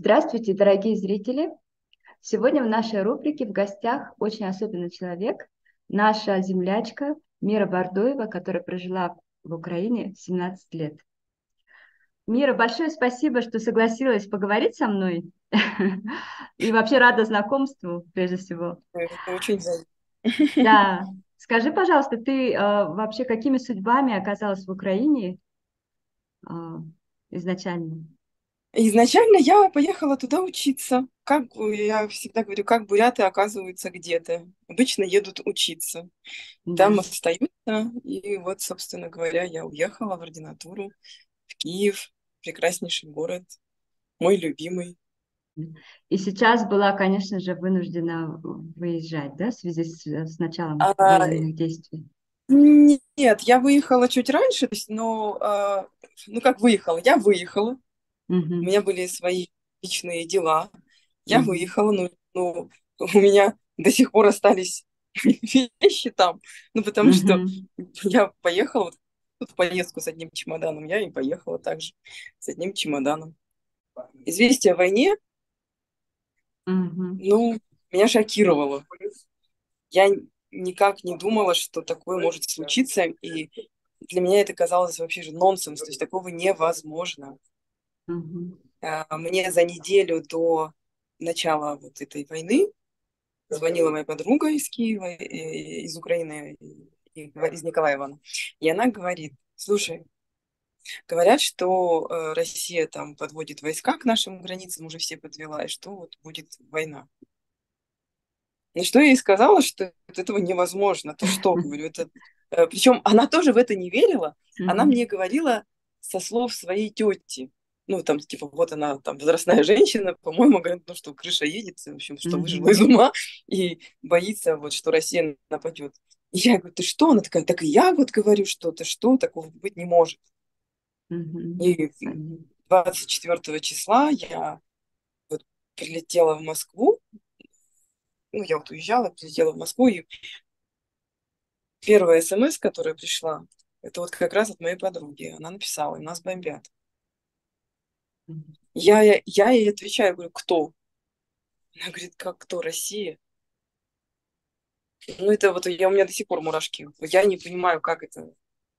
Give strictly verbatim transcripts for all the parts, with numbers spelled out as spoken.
Здравствуйте, дорогие зрители! Сегодня в нашей рубрике в гостях очень особенный человек, наша землячка Мира Бардуева, которая прожила в Украине семнадцать лет. Мира, большое спасибо, что согласилась поговорить со мной. И вообще рада знакомству, прежде всего. Это очень взаимно. Да, скажи, пожалуйста, ты э, вообще какими судьбами оказалась в Украине э, изначально? Изначально я поехала туда учиться. Как бы я всегда говорю, как буряты оказываются где-то. Обычно едут учиться. Да. Там остаются. И вот, собственно говоря, я уехала в ординатуру в Киев. Прекраснейший город. Мой любимый. И сейчас была, конечно же, вынуждена выезжать, да, в связи с, с началом А, военных действий. нет, я выехала чуть раньше, то есть, но, а, ну как выехала? Я выехала. У Мгм. меня были свои личные дела. Я Мгм. выехала, ну, ну, у меня до сих пор остались вещи там. Ну, потому что Мгм. я поехала вот тут в поездку с одним чемоданом, я и поехала также с одним чемоданом. Известие о войне, Мгм. ну, меня шокировало. Я никак не думала, что такое может случиться, и для меня это казалось вообще же нонсенс, то есть такого невозможно. Мгм. А, Мне за неделю до начала вот этой войны звонила моя подруга из Киева, э, из Украины, и- из Николаева. И она говорит, слушай, говорят, что э, Россия там подводит войска к нашим границам, уже все подвела, и что вот будет война. На что я ей сказала, что вот этого невозможно. Ты что, говорю, это... Причем она тоже в это не верила. Она Мгм. мне говорила со слов своей тети. Ну, там, типа, вот она, там, возрастная женщина, по-моему, говорит, ну, что крыша едет, в общем, что выжила из Мгм. ума и боится, вот, что Россия нападет. И я говорю, ты что? Она такая, так и я вот говорю, что ты что, такого быть не может. Мгм. И Понятно. двадцать четвёртого числа я вот прилетела в Москву, ну, я вот уезжала, прилетела в Москву, и первая смс, которая пришла, это вот как раз от моей подруги. Она написала, нас бомбят. Мгм. Я, я, я ей отвечаю, говорю, кто? Она говорит, как кто, Россия? Ну, это вот я, у меня до сих пор мурашки. Я не понимаю, как это.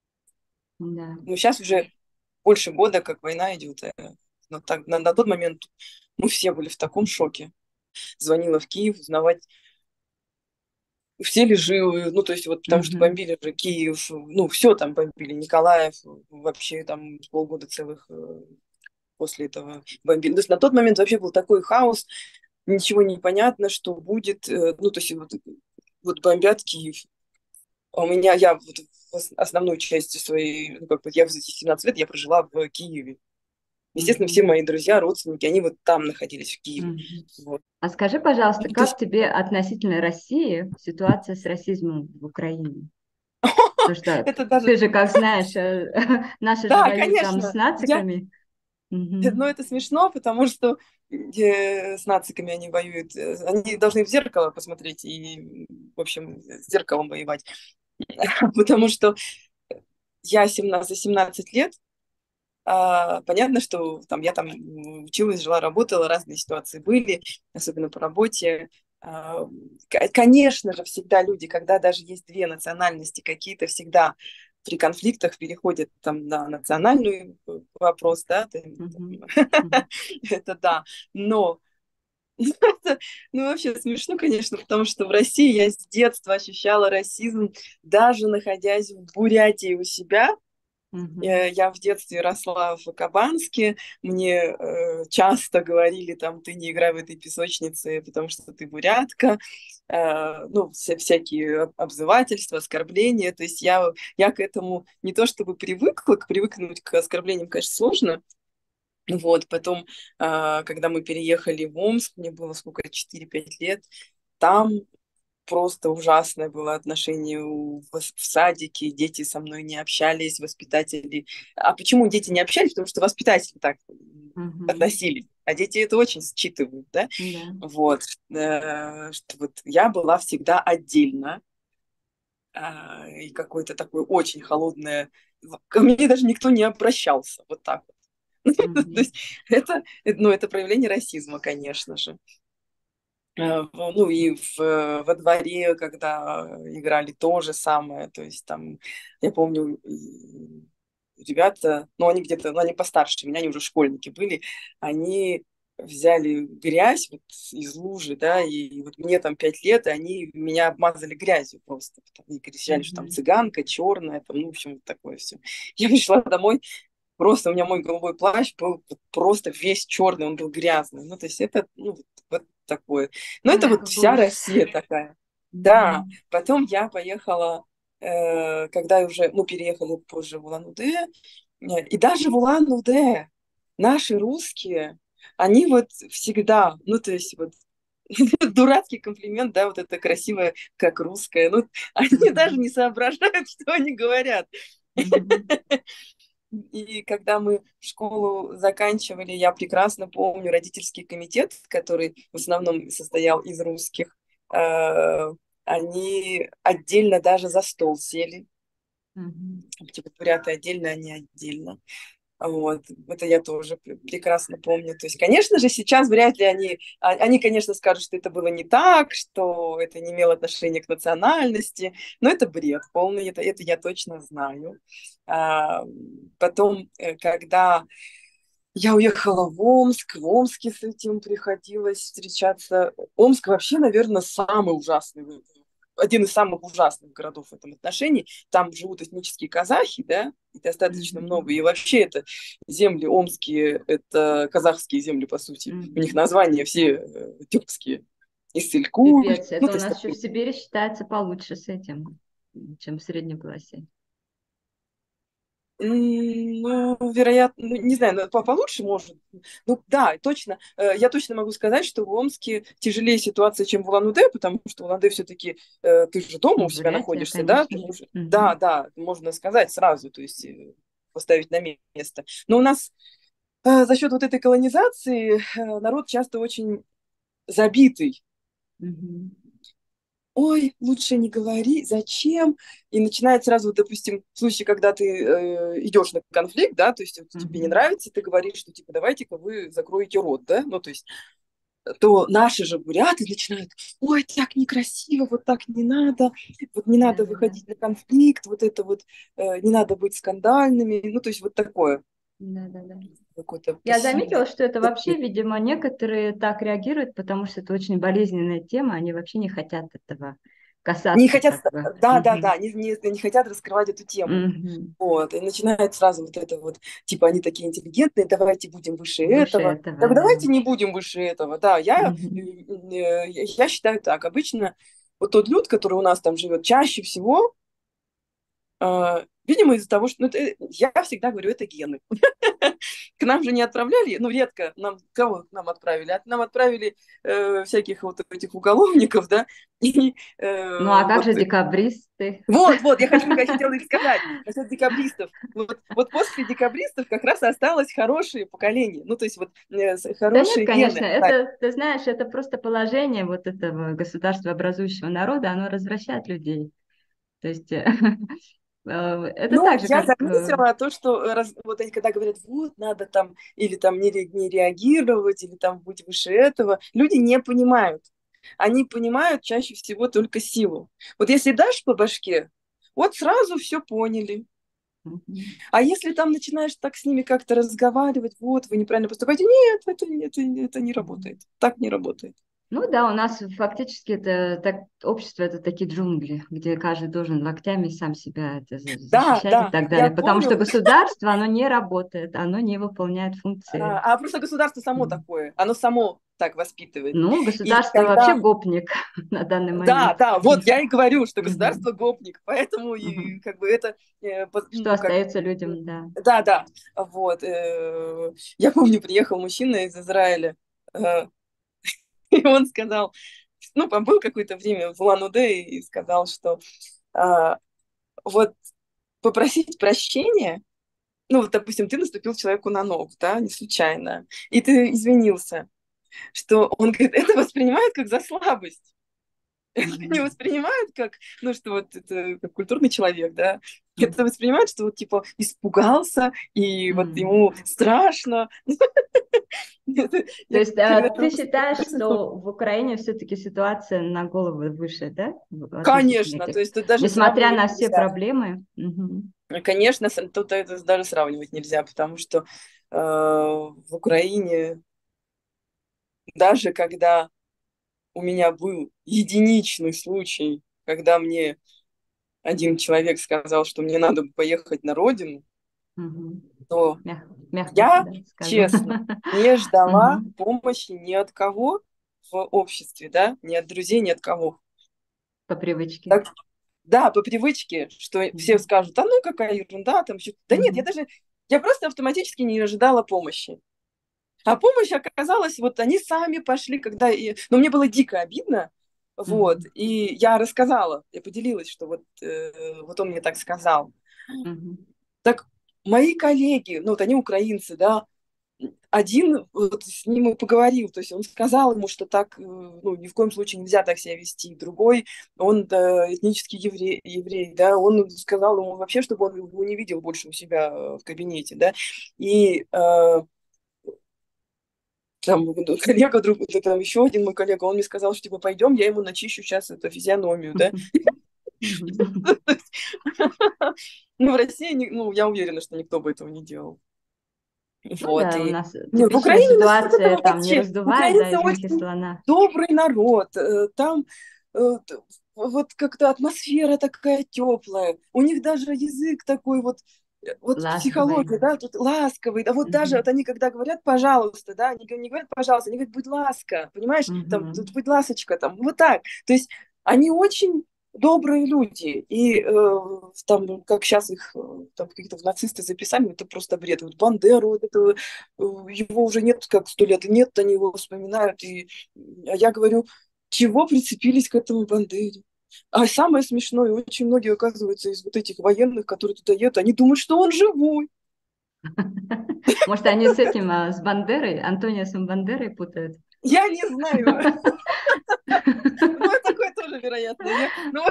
Да. Ну, сейчас уже больше года, как война идет. э, Но так, на, на тот момент мы все были в таком шоке. Звонила в Киев узнавать, все ли живы, ну, то есть вот потому что Мгм. бомбили же Киев, ну, все там бомбили, Николаев, вообще там полгода целых э, после этого бомбили. То есть на тот момент вообще был такой хаос, ничего не понятно, что будет. э, Ну, то есть вот, вот бомбят Киев. А у меня, я вот ос- основную часть своей, ну, как бы я в эти семнадцать лет я прожила в Киеве. Естественно, все Мгм. мои друзья, родственники, они вот там находились, в Киеве. Мгм. Вот. А скажи, пожалуйста, Ну, то как есть, тебе относительно России ситуация с расизмом в Украине? Потому что это даже, ты же, как знаешь, э, наши же да, воюют там с конечно, я, нациками. но Мгм. это смешно, потому что э, с нациками они воюют. Э, Они должны в зеркало посмотреть и, в общем, с зеркалом воевать. Потому что я семнадцать, за семнадцать лет, а, понятно, что там я там м, училась, жила, работала, разные ситуации были, особенно по работе. А, к- Конечно же, всегда люди, когда даже есть две национальности, какие-то всегда при конфликтах переходят там на национальный э, вопрос, да, ты- Мгм. там, Мгм. это да, но это, ну, вообще смешно, конечно, потому что в России я с детства ощущала расизм, даже находясь в Бурятии у себя. Мгм. Э, Я в детстве росла в Кабанске, мне э, часто говорили, там, ты не играй в этой песочнице, потому что ты бурятка, Э, ну, вся- всякие об- обзывательства, оскорбления, то есть я, я к этому не то чтобы привыкла, к привыкнуть к оскорблениям, конечно, сложно, вот, потом, а, когда мы переехали в Омск, мне было сколько, четыре-пять лет, там просто ужасное было отношение у- в, в садике, дети со мной не общались, воспитатели. А почему дети не общались? Потому что воспитатели так Мгм. относились, а дети это очень считывают, да? Да. Вот, э, что вот я была всегда отдельно, а, и какое-то такое очень холодное... Ко мне даже никто не обращался, вот так вот. То есть это, ну, это проявление расизма, конечно же. Э, Ну и в, во дворе, когда играли то же самое, то есть там, я помню, и ребята, ну они где-то, ну они постарше меня, они уже школьники были, они взяли грязь вот из лужи, да, и вот мне там пять лет, и они меня обмазали грязью просто. Они кричали, что там Мгм. цыганка, черная, там, ну, в общем, вот такое все. Я пришла домой, просто у меня мой голубой плащ был вот просто весь черный, он был грязный. Ну, то есть это, ну, вот, вот такое. Но это Эх, вот какой вся ужас. Россия такая. Да, Мгм. потом я поехала, э, когда уже, ну, переехали позже в Улан-Удэ, э, и даже в Улан-Удэ наши русские, они вот всегда, ну, то есть вот дурацкий комплимент, да, вот это красивое, как русское, ну, они даже Мгм. не соображают, что они говорят. Мгм. И когда мы школу заканчивали, я прекрасно помню родительский комитет, который в основном состоял из русских, э, они отдельно даже за стол сели. Мгм. Типа буряты отдельно, они отдельно. Вот, это я тоже пр- прекрасно помню. То есть, конечно же, сейчас вряд ли они, а- они, конечно, скажут, что это было не так, что это не имело отношения к национальности, но это бред полный, это, это я точно знаю. А, Потом, э, когда я уехала в Омск, в Омске с этим приходилось встречаться. Омск вообще, наверное, самый ужасный, в- один из самых ужасных городов в этом отношении. Там живут этнические казахи, да, и достаточно Мгм. много. И вообще это земли омские, это казахские земли, по сути. У них Мгм. названия все э, тюркские. Иссылькуль. Пипец, Ну, это то у есть нас еще в такой. Сибири считается получше с этим, чем в средней полосе. М, Ну, вероятно, ну, не знаю, но по- получше может. Ну, да, точно. Э, Я точно могу сказать, что в Омске тяжелее ситуация, чем в Улан-Удэ, потому что в Улан-Удэ все-таки ты же дома у Ну, себя Бурятия, находишься, да? Ты конечно. можешь- Да, Мгм. да, можно сказать сразу, то есть э, поставить на место. Но у нас э, за счет вот этой колонизации э, народ часто очень забитый. Мгм. Ой, лучше не говори, зачем? И начинает сразу, вот, допустим, в случае, когда ты э, идешь на конфликт, да, то есть вот, тебе не Мгм. нравится, ты говоришь, что типа давайте-ка вы закроете рот, да, ну то есть, то наши же буряты начинают, ой, так некрасиво, вот так не надо, вот не надо Да-да-да. выходить на конфликт, вот это вот, э, не надо быть скандальными, ну то есть вот такое Да-да-да. какое-то Я пассивное. заметила, что это вообще, видимо, некоторые так реагируют, потому что это очень болезненная тема, они вообще не хотят этого Не касаться, хотят, как бы. да, да, Мгм. да, не, не, не хотят раскрывать эту тему. Мгм. Вот, и начинает сразу вот это вот, типа, они такие интеллигентные, давайте будем выше Выше этого. этого, Так да. давайте не будем выше этого, да. Я, э, Мгм. э, я считаю так, обычно вот тот люд, который у нас там живет, чаще всего, э, видимо, из-за того, что, ну, это, я всегда говорю, это гены. К нам же не отправляли, ну, редко нам, кого нам отправили? От- Нам отправили э, всяких вот этих уголовников, да, и Ну а э, как же вот декабристы? вот, вот, я хочу, я хотела их сказать, насчет декабристов. Вот, вот после декабристов как раз осталось хорошее поколение, ну, то есть вот э, с- Да нет, хорошие конечно, гены. это, ты знаешь, это просто положение вот этого государства образующего народа, оно развращает людей. То есть э, э, это Ну, так же, я как э, заметила то, что э, раз- вот они когда говорят, вот, надо там, или там не, ре- не реагировать, или там быть выше этого, люди не понимают. Они понимают чаще всего только силу. Вот если дашь по башке, вот сразу все поняли. мгм. А если там начинаешь так с ними как-то разговаривать, вот, вы неправильно поступаете, нет, это, это, это не Мгм. работает. Так не работает. Ну да, у нас фактически это так, общество это такие джунгли, где каждый должен локтями сам себя это за- Да, защищать и да, так я далее, потому что помню, государство, оно не работает, оно не выполняет функции. а, а просто государство само М. такое, оно само так воспитывает. Ну, И государство вообще когда гопник на данный да, момент. да, вот я и говорю, что Мгм. государство гопник, поэтому Мгм. и как бы это, э, по- Что ну, как, остается людям, да. да, да, вот. э, Я помню, приехал мужчина из Израиля, э, и он сказал, ну, побыл какое-то время в Улан-Удэ и сказал, что а, вот попросить прощения, ну, вот, допустим, ты наступил человеку на ногу, да, не случайно, и ты извинился, что он говорит, это воспринимают как за слабость. Это не Мгм. воспринимают как, ну, что вот это как культурный человек, да. это воспринимает, что вот типа испугался, и вот М. ему страшно. То Я есть а, когда ты русский считаешь, слышу, что в Украине все-таки ситуация на голову выше, да, в- относительно конечно, этих, то есть тут даже несмотря сравнивать на все нельзя. проблемы? Мгм. Конечно, с- тут это даже сравнивать нельзя, потому что э, в Украине даже когда у меня был единичный случай, когда мне один человек сказал, что мне надо поехать на родину, Мгм. то Мяг- Мягко, я, да, сказано. честно, не ждала Мгм. помощи ни от кого в обществе, да, ни от друзей, ни от кого. По привычке. Так, да, по привычке, что все Мгм. скажут, а ну какая ерунда, там еще. Да нет, я Мгм. даже, я просто автоматически не ожидала помощи. А помощь оказалась, вот они сами пошли, когда... И... Но мне было дико обидно, вот, Мгм. и я рассказала, я поделилась, что вот, э, вот он мне так сказал. Мгм. Так мои коллеги, ну вот они украинцы, да, один вот с ним и поговорил, то есть он сказал ему, что так, э, ну, ни в коем случае нельзя так себя вести. Другой, он да, этнический еврей, еврей, да, он сказал ему вообще, чтобы он его не видел больше у себя э, в кабинете, да, и э, там ну, коллега, друг, да, там еще один мой коллега, он мне сказал, что типа пойдем, я ему начищу сейчас эту физиономию, да. Мгм. Ну, в России, не- ну, я уверена, что никто бы этого не делал. Ну Вот, да, у и нас ну, в типичная Украине у нас вот ситуация, этого там не вообще, раздувай, да, украинцы из мухи очень слона. добрый народ, э, там э, т- вот как-то атмосфера такая теплая, у них даже язык такой вот, э, вот Ласковый. психология, да, тут ласковый, да, вот даже Мгм. вот они, когда говорят «пожалуйста», да, они г- не говорят «пожалуйста», они говорят «будь ласка», понимаешь, там, тут Мгм. «будь ласочка», там, вот так, то есть они очень добрые люди, и э, там, как сейчас их э, там какие-то нацисты записали, это просто бред. Вот Бандеру, вот этого, э, его уже нет как сто лет, и нет, они его вспоминают, и а я говорю, чего прицепились к этому Бандере? А самое смешное, очень многие, оказывается, из вот этих военных, которые туда едут, они думают, что он живой. Может, они с этим, а, с Бандерой, Антониосом Бандерой путают? Я не знаю. Ну, такое тоже вероятно. Я, ну,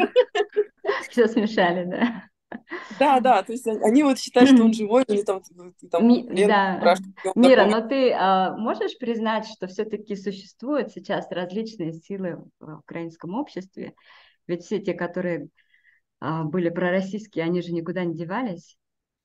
Все смешали, да. да, да, то есть они, они вот считают, что он живой, они там, там Ми- Лена да, спрашивает, где он Мира, знакомый. но ты а, можешь признать, что все-таки существуют сейчас различные силы в украинском обществе? Ведь все те, которые а, были пророссийские, они же никуда не девались.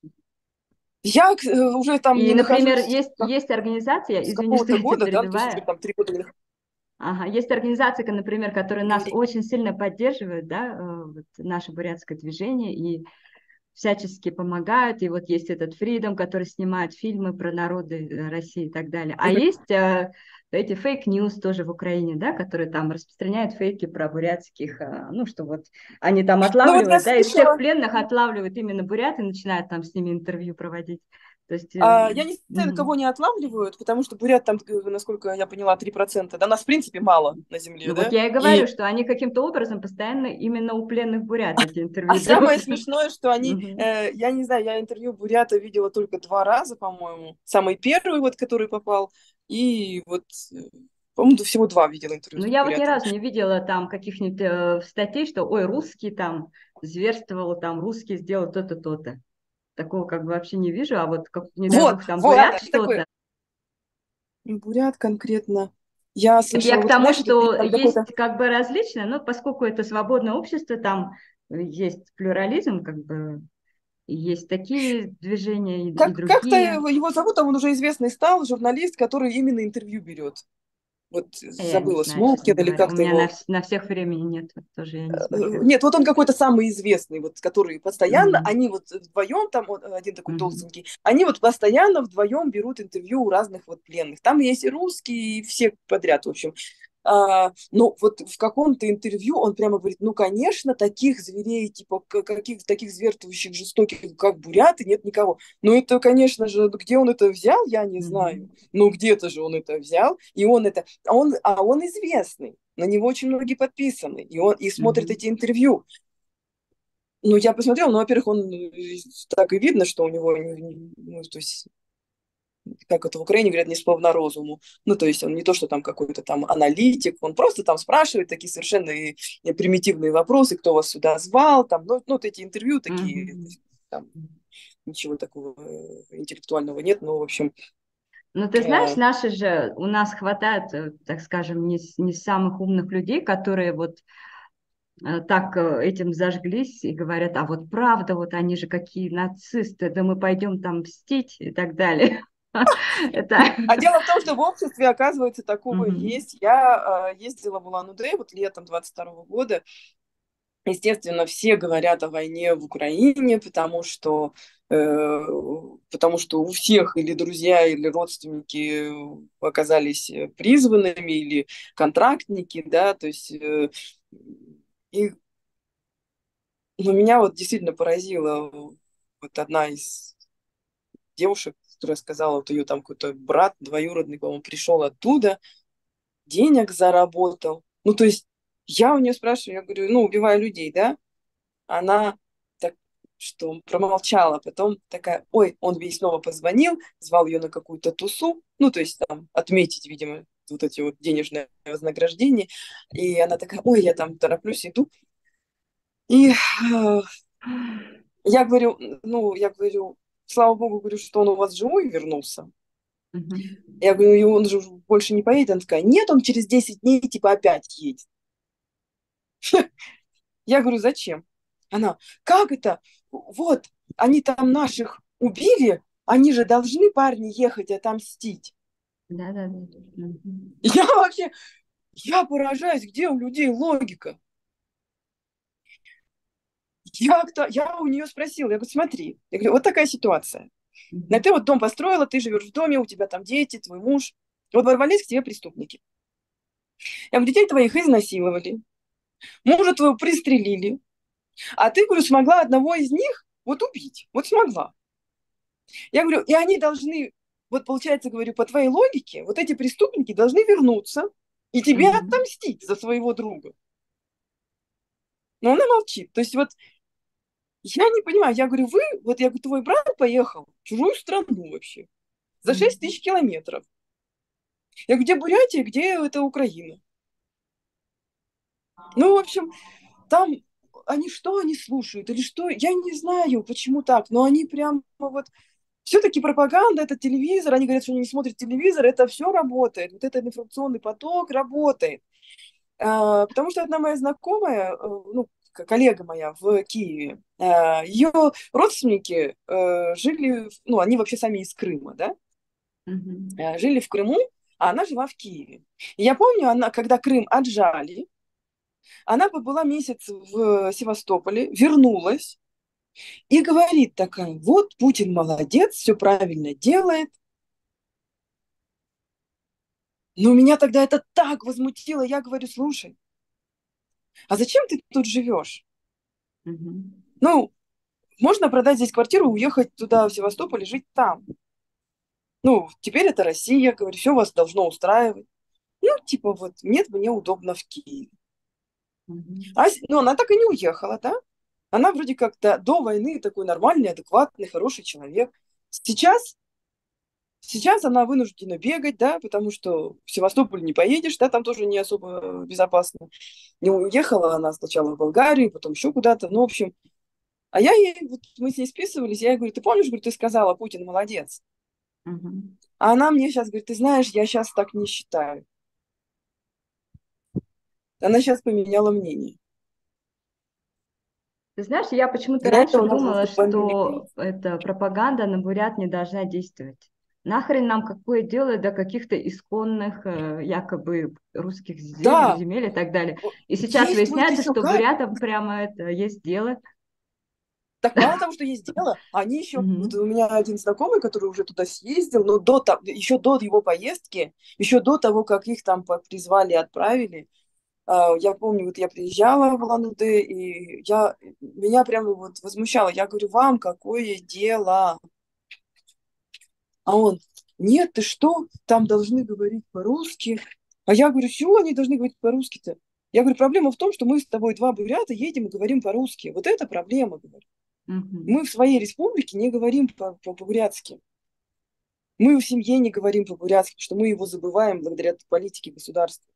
Я э, уже там И, не например, нахожусь есть, как- есть организация, с извини, что какого-то я тебя года, да, ну, то есть уже перебиваю, там три года не нахожусь. ага, есть организации, например, которые нас Говори. очень сильно поддерживают, да, э, вот наше бурятское движение, и всячески помогают. И вот есть этот Freedom, который снимает фильмы про народы э, России и так далее. А есть э, эти фейк-ньюс тоже в Украине, да, которые там распространяют фейки про бурятских, э, ну, что вот они там Ну вот я отлавливают, да, из всех слышала, пленных отлавливают именно бурят и начинают там с ними интервью проводить. То есть, э, а, я не знаю, кого мгм. не отлавливают, потому что бурят там, э, насколько я поняла, три процента. Да, нас, в принципе, мало на земле, Ну вот да? я и говорю, И, что они каким-то образом постоянно именно у пленных бурят эти а интервью самое берут. смешное, что они, Мгм. э, я не знаю, я интервью бурята видела только два раза, по-моему. Самый первый, вот, который попал, и вот, э, по-моему, всего два видела интервью Ну, с я вот ни бурятами. разу не видела там каких-нибудь э, статей, что, ой, русский там зверствовал, там русский сделал то-то, то-то. Такого как бы вообще не вижу, а вот, как, не дай Вот, бог, там вот, бурят такое. что-то. Бурят конкретно. Я Так я слышала, к вот тому, знаешь, вот есть что там какой-то... есть как бы различия, но поскольку это свободное общество, там есть плюрализм, как бы, и есть такие движения и, и Как, как-то другие. его зовут, а он уже известный стал, журналист, который именно интервью берет. Вот А я не забыла, знаю, честно Смолкин или говоря. У как-то меня на, его. вс- на всех времени нет, вот тоже я не Э, смотрю. Нет, вот он какой-то самый известный, вот, который постоянно, Мгм. они вот вдвоем, там он, один такой Мгм. толстенький, они вот постоянно вдвоем берут интервью у разных вот пленных. Там есть и русские, и все подряд, в общем. А, но вот в каком-то интервью он прямо говорит, ну, конечно, таких зверей, типа, к- каких, таких зверствующих, жестоких, как буряты, нет никого. Ну, это, конечно же, ну, где он это взял, я не знаю. Мгм. Ну, где-то же он это взял, и он это... А он, а он известный, на него очень многие подписаны, и он и смотрит Мгм. эти интервью. Ну, я посмотрела, ну, во-первых, он э, так и видно, что у него, не- не- ну, то есть как это в Украине говорят, не з повна розуму. Ну, то есть он не то, что там какой-то там аналитик, он просто там спрашивает такие совершенно и, и примитивные вопросы, кто вас сюда звал, там, ну, ну вот эти интервью такие, Мгм. там, ничего такого интеллектуального нет, но, в общем... Ну, ты знаешь, Э... наши же, у нас хватает, э, так скажем, не, с- не самых умных людей, которые вот э, так э, этим зажглись и говорят, а вот правда, вот они же какие нацисты, да мы пойдем там мстить и так далее. Это... А дело в том, что в обществе, оказывается, такое Мгм. есть. Я э, ездила в Улан-Удэ вот летом двадцать второго года. Естественно, все говорят о войне в Украине, потому что, э, потому что у всех или друзья, или родственники оказались призванными, или контрактники, да, то есть... Э, и, но меня вот действительно поразила вот одна из девушек, которая сказала, вот ее там какой-то брат двоюродный, по-моему, пришел оттуда, денег заработал. Ну, то есть я у нее спрашиваю, я говорю, ну, убиваю людей, да? Она так, что промолчала, потом такая, ой, он ей снова позвонил, звал ее на какую-то тусу, ну, то есть там отметить, видимо, вот эти вот денежные вознаграждения. И она такая, ой, я там тороплюсь, иду. И э, я говорю, ну, я говорю, слава богу, говорю, что он у вас живой вернулся. Мгм. Я говорю, и он же больше не поедет. Она такая, нет, он через десять дней типа опять едет. Я говорю, зачем? Она, как это? Вот, они там наших убили, они же должны, парни, ехать отомстить. Да-да-да. Мгм. Я вообще, я поражаюсь, где у людей логика. Я, кто, я у нее спросила, я говорю, смотри, я говорю, вот такая ситуация. На Мгм. ты вот дом построила, ты живешь в доме, у тебя там дети, твой муж. Вот ворвались к тебе преступники. Я говорю, детей твоих изнасиловали, мужа твоего пристрелили, а ты, говорю, смогла одного из них вот убить. Вот смогла. Я говорю, и они должны, вот получается, говорю, по твоей логике, вот эти преступники должны вернуться и тебе Мгм. отомстить за своего друга. Но она молчит. То есть вот я не понимаю, я говорю, вы, вот я говорю, твой брат поехал в чужую страну вообще за шесть Мгм. тысяч километров. Я говорю, где Бурятия, где это Украина? Ну, в общем, там они что они слушают или что, я не знаю, почему так, но они прям вот все-таки пропаганда, это телевизор, они говорят, что они не смотрят телевизор, это все работает, вот этот информационный поток работает. А, потому что одна моя знакомая, э, ну, к- коллега моя в Киеве, а, ее родственники э, жили, в- ну, они вообще сами из Крыма, да, Мгм. э, жили в Крыму, а она жила в Киеве. И я помню, она, когда Крым отжали, она побыла месяц в Севастополе, вернулась и говорит такая, вот Путин молодец, все правильно делает. Но меня тогда это так возмутило. Я говорю, слушай, а зачем ты тут живешь? Мгм. Ну, можно продать здесь квартиру, уехать туда, в Севастополь, и жить там. Ну, теперь это Россия, говорю, все вас должно устраивать. Ну, типа вот, нет, мне удобно в Киеве. Мгм. А, с- ну, она так и не уехала, да? Она вроде как-то до войны такой нормальный, адекватный, хороший человек. Сейчас Сейчас она вынуждена бегать, да, потому что в Севастополь не поедешь, да, там тоже не особо безопасно. Не уехала она сначала в Болгарию, потом еще куда-то, ну, в общем. А я ей, вот мы с ней списывались, я ей говорю, ты помнишь, говорю, ты сказала, Путин молодец. Мгм. А она мне сейчас говорит, ты знаешь, я сейчас так не считаю. Она сейчас поменяла мнение. Ты знаешь, я почему-то Для раньше этого надо думала, бомбили что Киев. эта пропаганда на бурят не должна действовать. Нахрен нам какое дело до каких-то исконных э, якобы русских земель, Да, земель и так далее. И сейчас действует выясняется, еще что как. бурятам прямо это есть дело. Так мало того, что есть дело, они еще, вот Мгм. у меня один знакомый, который уже туда съездил, но до, того- еще до его поездки, еще до того, как их там по- призвали и отправили, а, я помню, вот я приезжала в Улан-Удэ, и я, меня прямо вот возмущало. Я говорю, вам какое дело? А он, нет, ты что, там должны говорить по-русски. А я говорю, чего они должны говорить по-русски-то? Я говорю, проблема в том, что мы с тобой два бурята едем и говорим по-русски. Вот это проблема, говорю. Мы Мгм. в своей республике не говорим по- по- по-бурятски. Мы в семье не говорим по-бурятски, что мы его забываем благодаря политике государства.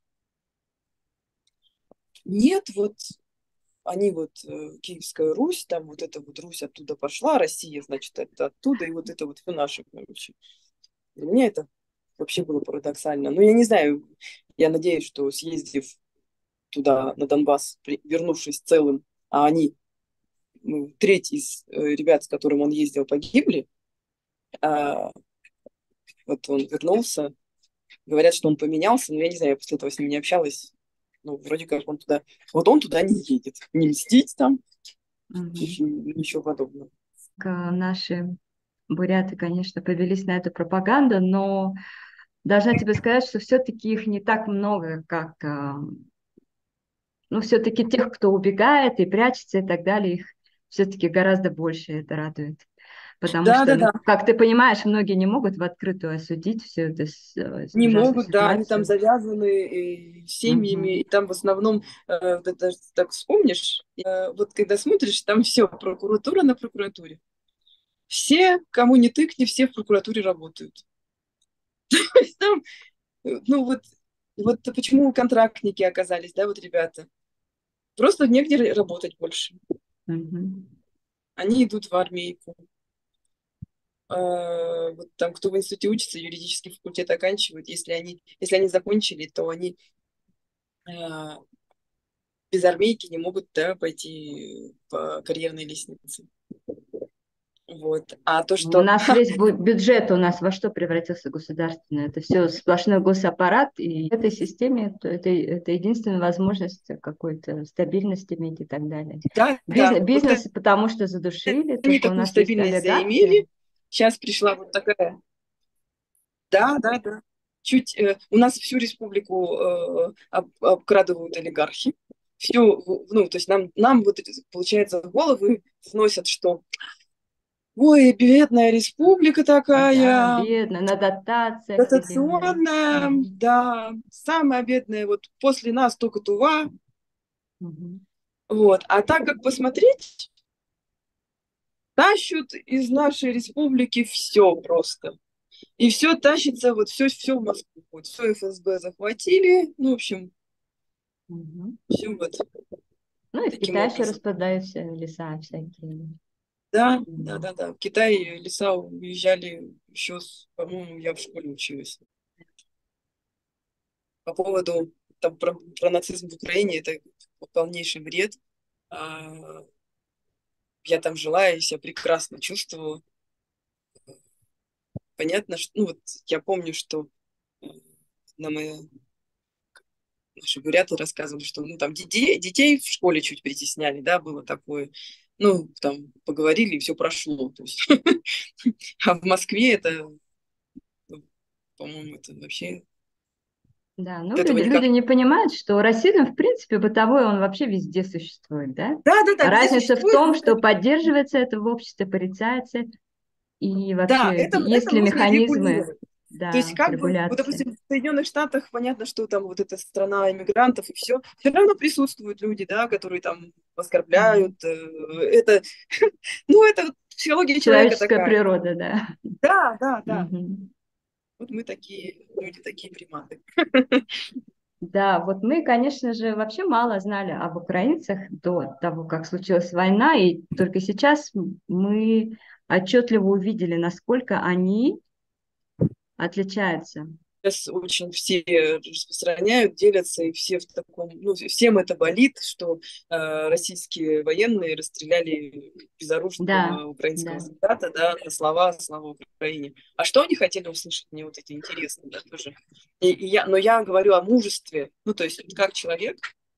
Нет, вот они вот, э, Киевская Русь, там вот эта вот Русь оттуда пошла, Россия, значит, это оттуда, и вот это вот все наше, короче. Для меня это вообще было парадоксально. Но я не знаю, я надеюсь, что съездив туда, на Донбасс, при- вернувшись целым, а они, ну, треть из э, ребят, с которым он ездил, погибли, а вот он вернулся, говорят, что он поменялся, но я не знаю, я после этого с ним не общалась. Ну, вроде как он туда... Вот он туда не едет. Не мстить там, Мгм. ничего, ничего подобного. К- Наши буряты, конечно, повелись на эту пропаганду, но должна тебе сказать, что все-таки их не так много, как, а, ну, все-таки тех, кто убегает и прячется и так далее, их все-таки гораздо больше, это радует. Потому что, Да-да-да. ну, как ты понимаешь, многие не могут в открытую осудить всю эту с- э, Не ужасную могут, да, они там ситуацию. завязаны э, семьями, и Мгм. там в основном, э, вот это так вспомнишь, э, вот когда смотришь, там все, прокуратура на прокуратуре. Все, кому не тыкни, все в прокуратуре работают. То есть там, э, ну вот, вот почему контрактники оказались, да, вот ребята. Просто негде работать больше. Мгм. Они идут в армейку. А, вот там, кто в институте учится, юридический факультет оканчивают. Если они, если они закончили, то они а, без армейки не могут, да, пойти по карьерной лестнице. Вот. А то, У что... нас весь бу- бюджет у нас во что превратился государственный? Это все сплошной госаппарат, и в этой системе то это, это единственная возможность какой-то стабильности иметь и так далее. Да, да, Бизнес, вот бизнес потому что задушили, они только у такую нас есть стабильность олигархия. заимели. Сейчас пришла вот такая... Да, да, да. Чуть... э, у нас всю республику э, об- обкрадывают олигархи. Все, ну, то есть нам, нам вот, эти, получается, в головы вносят, что ой, бедная республика Да, такая, бедно, на дотациях сидим. дотационная, Мгм. да, самая бедная, вот после нас только Тува, Мгм. вот. А так как посмотреть, тащут из нашей республики все просто. И все тащится, вот все, все в Москву. Вот все эф эс бэ захватили, ну, в общем, Мгм. все вот Ну и в таким Китае еще образом. распродаются леса всякие. Да, да, Мгм. да, да. В Китае леса уезжали еще, с, по-моему, я в школе училась. По поводу там, про, про нацизм в Украине, это полнейший бред. А, я там жила и себя прекрасно чувствовала. Понятно, что, ну вот я помню, что э, на мои, наши буряты рассказывали, что ну там детей, детей в школе чуть притесняли, да, было такое. Ну, там поговорили, и все прошло. То есть. А в Москве это, ну, по-моему, это вообще Да, от ну этого люди, люди никак. не понимают, что расизм, в принципе, бытовой, он вообще везде существует, да? Да, да, да, А везде разница в существует, том, но что это... поддерживается это в обществе, порицается, и Да, вообще это, это есть ли нужно механизмы, регулировать. То есть, да, как бы, вот, регуляции. допустим, в Соединенных Штатах понятно, что там вот эта страна иммигрантов и все. Все равно присутствуют люди, да, которые там Мгм. оскорбляют. э, Это, ну, это вот психология человека Человеческая такая. природа, да. Да, да, да. Мгм. Вот мы такие люди, такие приматы. Да, вот мы, конечно же, вообще мало знали об украинцах до того, как случилась война, и только сейчас мы отчетливо увидели, насколько они отличаются. Сейчас очень все распространяют, делятся, и все в таком, ну, всем это болит, что э, российские военные расстреляли Да, безоружного украинского да. солдата, да, на слова «Слава Украине». А что они хотели услышать? Мне вот это интересно, да, тоже. И, и я, но я говорю о мужестве, ну, то есть вот как человек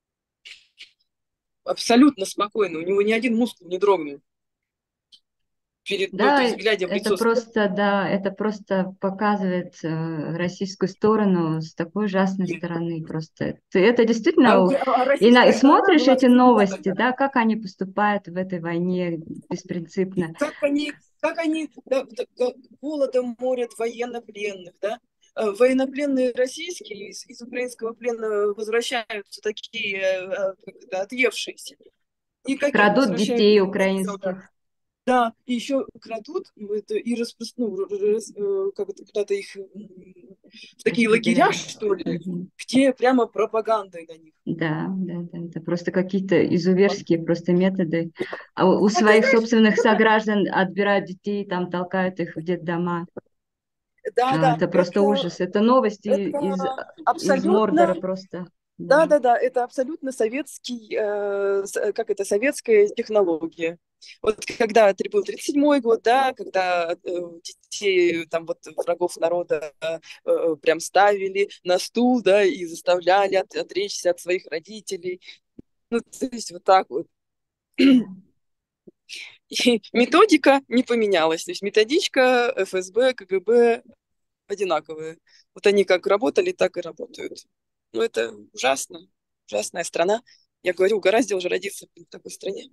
абсолютно спокойно, у него ни один мускул не дрогнул перед, ну, то Да, есть глядя в это лицо. просто, да, это просто показывает э, российскую сторону с такой ужасной стороны. Просто Ты- это А, действительно, укра- а и на- российская сторона смотришь была эти всегда новости, такая. да, как они поступают в этой войне беспринципно. Как они, как они да, да, г- голодом морят военнопленных, да? Э, Военнопленные российские из, из украинского плена возвращаются такие э, э, как это, отъевшиеся. Никаких Крадут возвращают детей никаких солдат. украинских. Да, и еще крадут это, и распро- ну, р- раз- э, как это, куда-то их м, в такие лагеря, Распределяют. что ли, Мгм. где прямо пропагандой на них. Да, да, да, это просто какие-то изуверские просто методы. А у у А ты своих знаешь, собственных сограждан отбирают детей, там толкают их в детдома. да, А, да, Это просто это, ужас. Это новости из, это из Мордора абсолютно, просто. Да. да, да, да, это абсолютно советский, э, с- как это, советская технология. Вот когда это был тридцать седьмой год, да, когда э, детей, там вот врагов народа э, э, прям ставили на стул, да, и заставляли от- отречься от своих родителей. Ну, то есть вот так вот. Да. И методика не поменялась. То есть методичка эф эс бэ, ка гэ бэ одинаковые. Вот они как работали, так и работают. Ну, это ужасно. Ужасная страна. Я говорю, угораздило уже родиться в такой стране.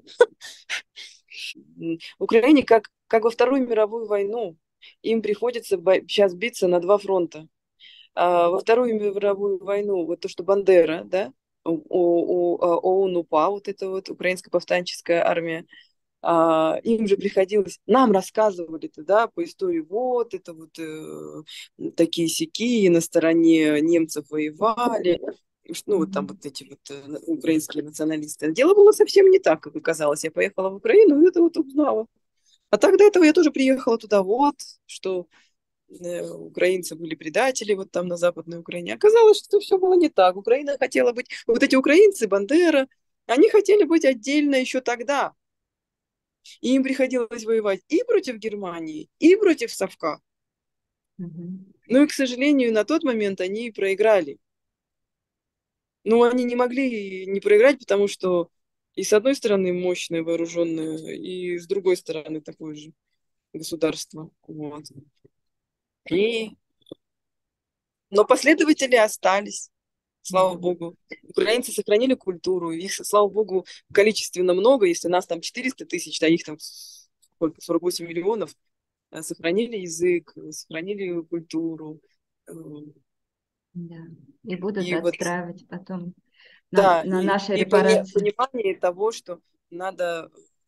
М, В Украине, как, как во Вторую мировую войну, им приходится сейчас биться на два фронта. А, во Вторую мировую войну, вот то, что Бандера, да, у, у, у, а, ОУН-УПА, вот это вот Украинская повстанческая армия, а, им же приходилось, нам рассказывали-то, да, по истории, вот это вот э, такие сякие на стороне немцев воевали, ну вот там Мгм. вот эти вот э, украинские националисты. Дело было совсем не так, как оказалось. Я поехала в Украину и это вот узнала. А так до этого я тоже приехала туда, вот, что э, украинцы были предатели вот там на Западной Украине. Оказалось, что все было не так. Украина хотела быть... Вот эти украинцы, Бандера, они хотели быть отдельно еще тогда. И им приходилось воевать и против Германии, и против Совка. Мгм. Ну и, к сожалению, на тот момент они проиграли. Но они не могли не проиграть, потому что и с одной стороны мощное вооруженное, и с другой стороны такое же государство. Вот. И... Но последователи остались, слава Мгм. богу. Украинцы сохранили культуру, их, слава богу, количественно много. Если нас там четыреста тысяч, а их там сколько, сорок восемь миллионов, э, сохранили язык, э, сохранили культуру. Э, Да. И будут И вот, отстраивать потом на, да, на и, наши и пони- репарации. понимание того, что надо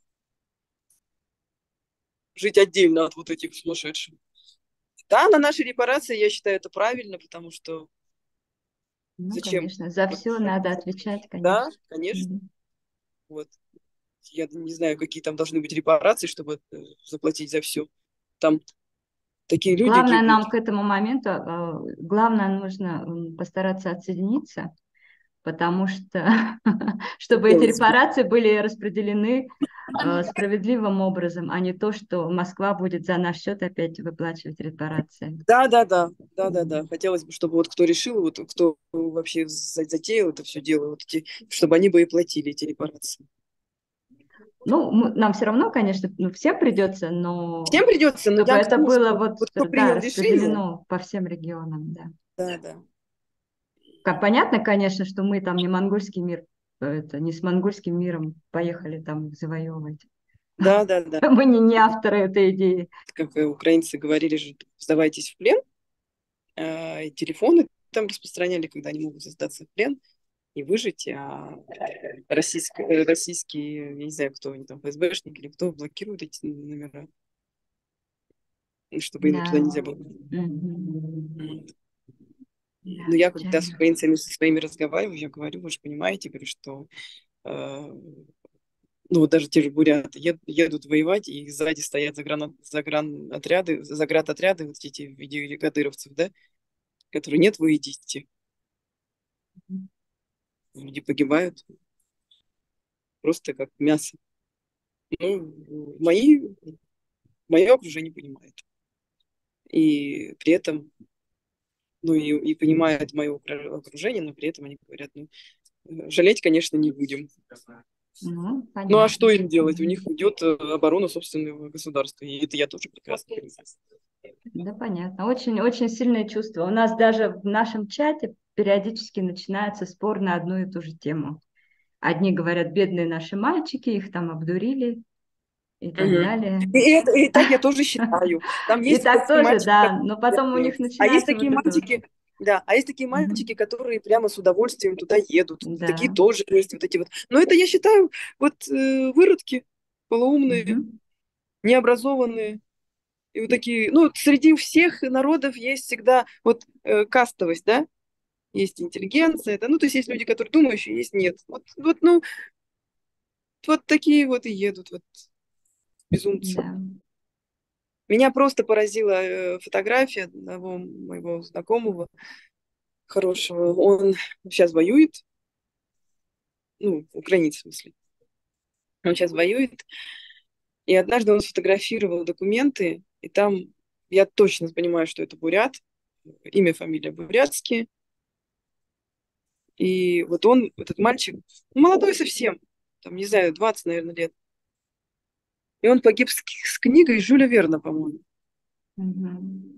жить отдельно от вот этих сумасшедших. Да, на наши репарации, я считаю, это правильно, потому что Ну, зачем? конечно, за Вот, все надо отвечать, да, конечно. конечно. Мгм. Вот. Я не знаю, какие там должны быть репарации, чтобы э, заплатить за все. Там такие люди Главное гибнут. нам к этому моменту, э, главное нужно м, постараться отсоединиться, потому что, чтобы эти Хотелось бы. репарации были распределены э, справедливым образом, а не то, что Москва будет за наш счет опять выплачивать репарации. Да, да, да, да, да, да. Хотелось бы, чтобы вот кто решил, вот кто вообще за- затеял это все дело, вот эти, чтобы они бы и платили эти репарации. Ну, мы- нам все равно, конечно, ну, всем придется, но Всем придется, но чтобы я к это тому, было что вот, вот кто да, принял решение, распределено по всем регионам, да. да, да. Как понятно, конечно, что мы там не монгольский мир, это не с монгольским миром поехали там их завоевывать. Да, да, да. Мы не, не авторы этой идеи. Как э, украинцы говорили же, сдавайтесь в плен, а, и телефоны там распространяли, когда они могут сдаться в плен и выжить, а российские, российские, я не знаю, кто они там, эф эс бэшники или кто, блокируют эти номера, чтобы им туда Да. нельзя было. Мгм. Вот. Да, Но я, когда с печально. украинцами со своими разговариваю, я говорю, вы же понимаете, говорю, что э, ну вот даже те же буряты ед- едут воевать, и сзади стоят загран, загранотряды, заградотряды, вот эти в виде кадыровцев, да, которые нет, вы идите. Люди погибают просто как мясо. Ну, мои, мое окружение понимает. И при этом, ну и, и понимает мое окружение, но при этом они говорят, ну, э, жалеть, конечно, не будем. Ну, Ну а что понятно. им делать? У Мгм. них идет э, оборона собственного государства. И это я тоже прекрасно понимаю. Да, понятно. Очень, очень сильное чувство. У нас даже в нашем чате периодически начинается спор на одну и ту же тему. Одни говорят, бедные наши мальчики, их там обдурили и так Мгм. далее. И, это, и так я тоже считаю. Там И есть так такие тоже, мальчики, да. которые... Но потом у них А есть начинается такие вот это вот. мальчики, да, а есть такие мальчики, Мгм. которые прямо с удовольствием туда едут. Такие Да. тоже есть вот эти вот. Но это, я считаю, вот э, выродки полоумные. Мгм. необразованные. И вот такие, ну, среди всех народов есть всегда вот э, кастовость, да? Есть интеллигенция, это, ну, то есть есть люди, которые думающие, есть нет. Вот, вот, ну, вот такие вот и едут, вот безумцы. Да. Меня просто поразила э, фотография одного моего знакомого хорошего. Он сейчас воюет, ну, украинец в смысле. Он сейчас воюет. И однажды он сфотографировал документы, и там я точно понимаю, что это бурят, имя, фамилия бурятские. И вот он, этот мальчик, ну, молодой совсем, там, не знаю, двадцать, наверное, лет. И он погиб с, с книгой Жюля Верна, по-моему. Мгм.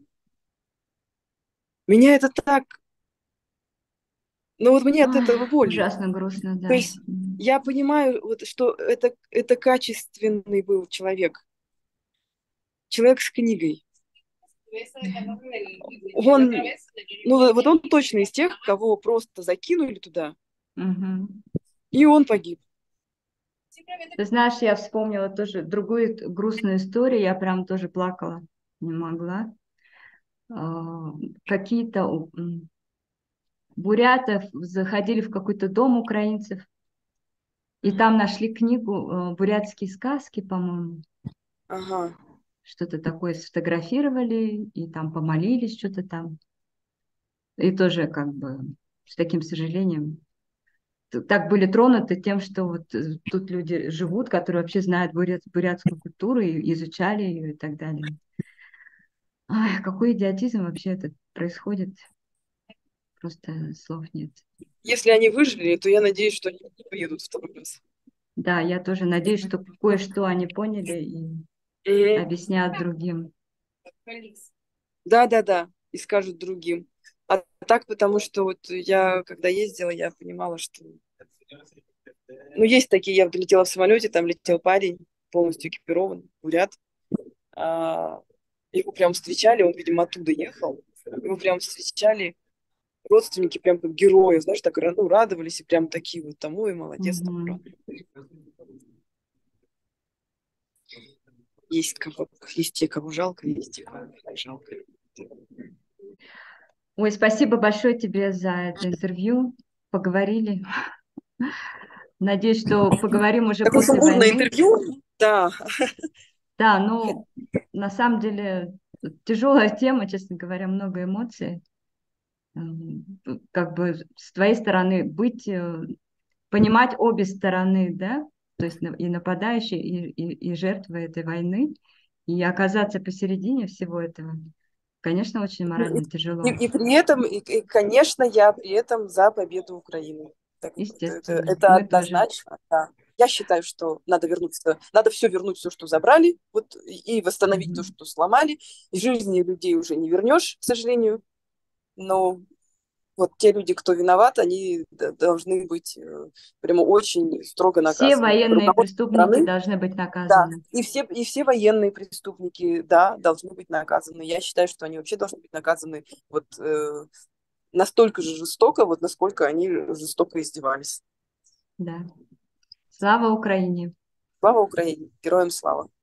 Меня это так... Ну вот мне от Ой, этого больно. ужасно грустно, То да. есть М. я понимаю, вот, что это, это качественный был человек. Человек с книгой. Мгм. Он, ну вот он точно из тех, кого просто закинули туда, Мгм. и он погиб. Ты знаешь, я вспомнила тоже другую т- грустную историю, я прям тоже плакала, не могла. А, Какие-то у- м, бурятов заходили в какой-то дом украинцев, и Мгм. там нашли книгу э, «Бурятские сказки», по-моему. Ага. Что-то такое сфотографировали, и там помолились, что-то там. И тоже как бы с таким сожалением. Т- Так были тронуты тем, что вот э, тут люди живут, которые вообще знают бурят, бурятскую культуру и изучали ее и так далее. Ай, какой идиотизм вообще это происходит, просто слов нет. Если они выжили, то я надеюсь, что они не поедут второй раз. Да, я тоже надеюсь, что кое-что они поняли и Мгм. объяснят другим. Да, да, да. И скажут другим. А так, потому что вот я, когда ездила, я понимала, что... Ну, есть такие, я летела в самолете, там летел парень, полностью экипирован, бурят. А, его прям встречали, он, видимо, оттуда ехал. Его прям встречали родственники, прям как герои, знаешь, так ра- ну, радовались и прям такие вот там, ой, молодец, там, Мгм. правда. Есть кого, есть те, кого жалко, есть те, кого не жалко. Ой, спасибо большое тебе за это интервью. Поговорили. Надеюсь, что поговорим уже Такое после сумбурное войны. интервью, да. Да, ну, на самом деле, тяжелая тема, честно говоря, много эмоций. М, Как бы с твоей стороны быть, э, понимать обе стороны, да, то есть на- и нападающие, и, и, и жертвы этой войны, и оказаться посередине всего этого, конечно, очень И, морально и, тяжело, и при этом, и, и, конечно, я при этом за победу Украины. Так, это, это, естественно. это Мы тоже. однозначно, да. Я считаю, что надо вернуться, надо все вернуть, все, что забрали, вот, и восстановить то, Мгм. что сломали. И жизни людей уже не вернешь, к сожалению. Но вот те люди, кто виноват, они д- должны быть э, прямо очень строго Все наказаны. военные Руководство преступники страны, должны быть да, наказаны. и все, и все военные преступники, да, должны быть наказаны. Я считаю, что они вообще должны быть наказаны вот э, настолько же жестоко, вот насколько они жестоко издевались. Да. Слава Украине! Слава Украине! Героям слава!